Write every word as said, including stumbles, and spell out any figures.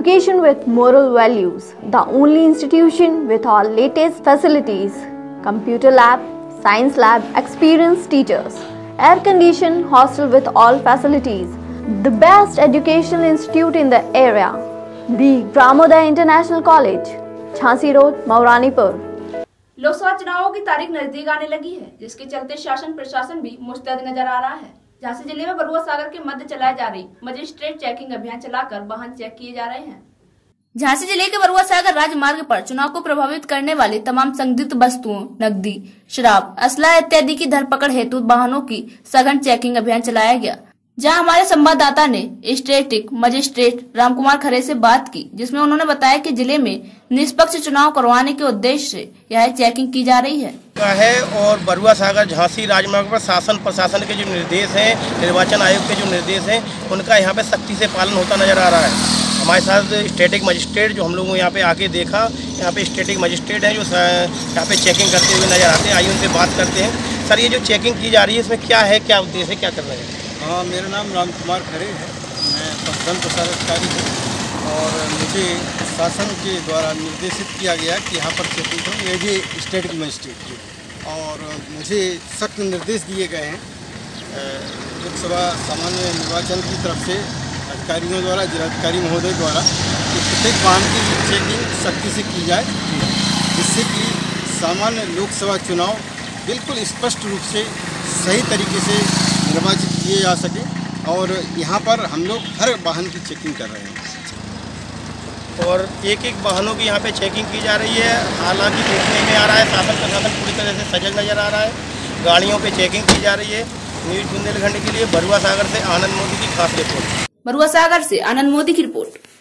education with moral values, the only institution with all latest facilities, computer lab, science lab, experienced teachers, air-conditioned hostel with all facilities, the best educational institute in the area, the Gramoday International College, Jhansi Road, Mauranipur. Lok Sabha चुनावों की तारीख नजदीक आने लगी है, जिसके चलते शासन प्रशासन भी मुस्तैद नजर आ रहा है। झांसी जिले में बरुआ सागर के मध्य चलाई जा रही मजिस्ट्रेट चेकिंग अभियान चलाकर वाहन चेक किए जा रहे हैं। झांसी जिले के बरुआ सागर राजमार्ग पर चुनाव को प्रभावित करने वाली तमाम संदिग्ध वस्तुओं, नकदी, शराब, असला इत्यादि की धरपकड़ हेतु वाहनों की सघन चेकिंग अभियान चलाया गया, जहां हमारे संवाददाता ने स्टेटिक मजिस्ट्रेट रामकुमार खरे से बात की, जिसमें उन्होंने बताया कि जिले में निष्पक्ष चुनाव करवाने के उद्देश्य से यह चेकिंग की जा रही है है और बरुआ सागर झांसी राजमार्ग पर शासन प्रशासन के जो निर्देश हैं, निर्वाचन आयोग के जो निर्देश हैं, उनका यहाँ पे सख्ती से पालन होता नजर आ रहा है। हमारे साथ स्टेटिक मजिस्ट्रेट जो हम लोगों यहाँ पे आके देखा, यहाँ पे स्टेटिक मजिस्ट्रेट हैं जो यहाँ पे चेकिंग करते हुए नजर आते हैं। आइए उनसे बात करते हैं। सर, ये जो चेकिंग की जा रही है इसमें क्या है, क्या उद्देश्य है, क्या कर रहे हैं? हाँ, मेरा नाम रामकुमार खरे है, मैं प्रधान प्रसार अधिकारी हूँ और मुझे शासन के द्वारा निर्देशित किया गया कि यहाँ पर चेकिंग करूँ एज ए स्टेटिक मजिस्ट्रेट, और मुझे सख्त निर्देश दिए गए हैं लोकसभा सामान्य निर्वाचन की तरफ से अधिकारियों द्वारा, जिलाधिकारी महोदय द्वारा, कि प्रत्येक वाहन की चेकिंग सख्ती से की जाए, जिससे कि सामान्य लोकसभा चुनाव बिल्कुल स्पष्ट रूप से सही तरीके से निर्वाचित किए जा सके। और यहाँ पर हम लोग हर वाहन की चेकिंग कर रहे हैं और एक एक वाहनों की यहाँ पे चेकिंग की जा रही है। हालांकि देखने में आ रहा है शासन प्रशासन पूरी तरह से सजग नजर आ रहा है। गाड़ियों पे चेकिंग की जा रही है। न्यूज़ बुंदेलखंड के लिए बरुआ सागर से आनंद मोदी की खास रिपोर्ट। बरुआ सागर से आनंद मोदी की रिपोर्ट।